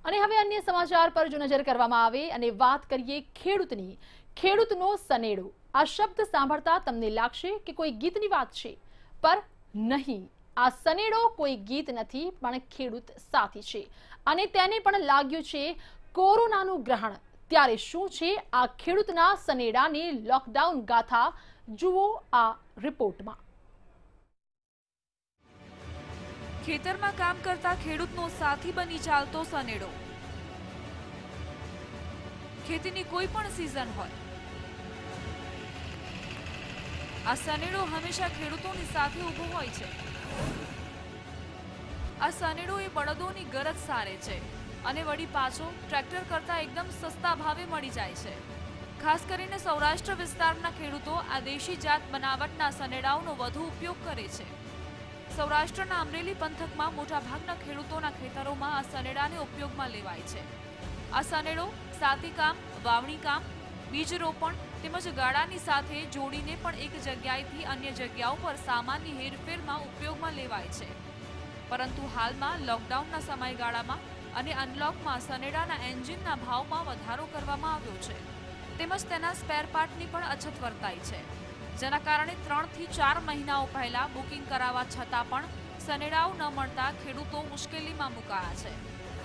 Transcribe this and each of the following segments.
અને હવે અન્ય સમાચાર પર જો નજર કરવામાં આવે અને વાત કરીએ ખેડૂતની, ખેડૂતનો સનેડો। આ શબ્દ સાંભળતા તમને લાગશે કે કોઈ ગીતની વાત છે, પર નહીં। આ સનેડો કોઈ ગીત નથી, પણ ખેડૂત સાથી છે અને તેને પણ લાગ્યું છે કોરોનાનું ગ્રહણ। ત્યારે શું છે આ ખેડૂતના સનેડાની લોકડાઉન ગાથા, જુઓ આ રિપોર્ટમાં। ખેતરમાં કામ કરતા ખેડૂતનો સાથી બની ચાલતો સનેડો। ખેતીની કોઈ પણ સીઝન હોય, આ સનેડો હંમેશા ખેડૂતોની સાથે ઊભો હોય છે। આ સનેડો એ બળદોની ગરજ સારે છે અને વળી પાછો ટ્રેક્ટર કરતા એકદમ સસ્તા ભાવે મળી જાય છે। ખાસ કરીને સૌરાષ્ટ્ર વિસ્તારના ખેડૂતો આ દેશી જાત બનાવટના સનેડાઓનો વધુ ઉપયોગ કરે છે। સૌરાષ્ટ્રના અમરેલી પંથકમાં મોટાભાગના ખેડૂતોના ખેતરોમાં આ સનેડાને ઉપયોગમાં લેવાય છે। આ સનેડો સાતી કામ, વાવણી કામ, બીજ રોપણ તેમજ ગાળાની સાથે જોડીને પણ એક જગ્યાએથી અન્ય જગ્યાઓ પર સામાન્ય હેરફેરમાં ઉપયોગમાં લેવાય છે। પરંતુ હાલમાં લોકડાઉનના સમયગાળામાં અને અનલોકમાં સનેડાના એન્જિનના ભાવમાં વધારો કરવામાં આવ્યો છે, તેમજ તેના સ્પેર પાર્ટની પણ અછત વર્તાઈ છે, જેના કારણે 3 થી 4 મહિનાઓ પહેલા બુકિંગ કરાવવા છતાં પણ સનેડાઓ ન મળતા ખેડૂતો મુશ્કેલીમાં મુકાયા છે।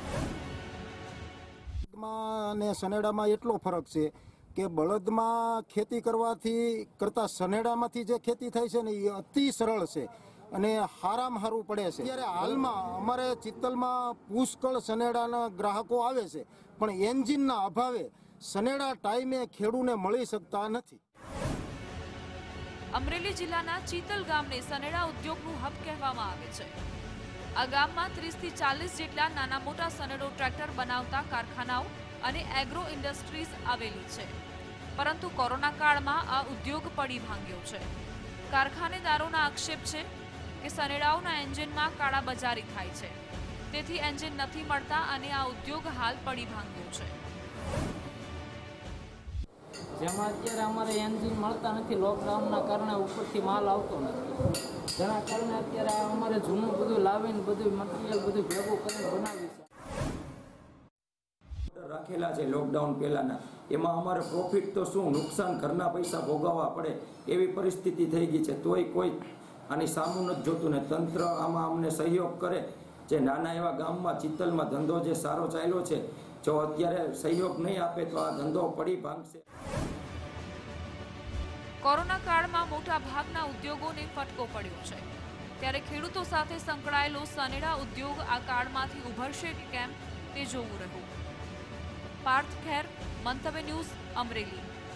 અને સનેડામાં એટલો ફરક છે કે બળદમાં ખેતી કરતા સનેડામાંથી જે ખેતી થાય છે ને એ અતિ સરળ છે અને હારામાં હારું પડે છે। ત્યારે હાલમાં અમારે ચિત્તલમાં પુષ્કળ સનેડાના ગ્રાહકો આવે છે, પણ એન્જિનના અભાવે સનેડા ટાઈમે ખેડૂને મળી શકતા નથી। અમરેલી જિલ્લાના ચિત્તલ ગામને સનેડા ઉદ્યોગનું હબ કહેવામાં આવે છે। આ ગામમાં 30 થી 40 જેટલા નાના મોટા સનેડો ટ્રેક્ટર બનાવતા કારખાનાઓ અને એગ્રો ઇન્ડસ્ટ્રીઝ આવેલી છે, પરંતુ કોરોના કાળમાં આ ઉદ્યોગ પડી ભાંગ્યો છે। કારખાનેદારોના આક્ષેપ છે કે સનેડાઓના એન્જિનમાં કાળાબજારી થાય છે, તેથી એન્જિન નથી મળતા અને આ ઉદ્યોગ હાલ પડી ભાંગ્યો છે। જેમાં અત્યારે અમારે એન્જિન મળતા નથી, લોકડાઉનના કારણે ઉપરથી માલ આવતો નથી, જેના કારણે અત્યારે અમારે જૂનું બધું લાવીને બધું મટીરિયલ બધું ભેગું કરીને બનાવ્યું છે। રાખેલા છે લોકડાઉન પહેલાના, એમાં અમારે પ્રોફિટ તો શું, નુકસાન ઘરના પૈસા ભોગવવા પડે એવી પરિસ્થિતિ થઈ ગઈ છે। તોય કોઈ આની સામું નથી જોતું ને તંત્ર આમાં અમને સહયોગ કરે। જે નાના એવા ગામમાં ચિત્તલમાં ધંધો જે સારો ચાલ્યો છે, જો અત્યારે સહયોગ નહીં આપે તો આ ધંધો પડી ભાંગશે। કોરોના કાળમાં મોટા ભાગના ઉદ્યોગોને ફટકો પડ્યો છે, ત્યારે ખેડૂતો સાથે સંકળાયેલો સનેડા ઉદ્યોગ આ કાળમાંથી ઉભરશે કે કેમ તે જોવું રહ્યું। પાર્થ ખેર, મંતવ્ય ન્યૂઝ, અમરેલી।